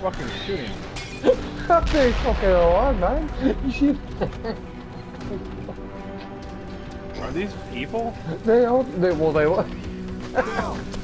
fucking shooting? They fucking alive, man. You shoot. Are these people? They are. Well, they were. Go!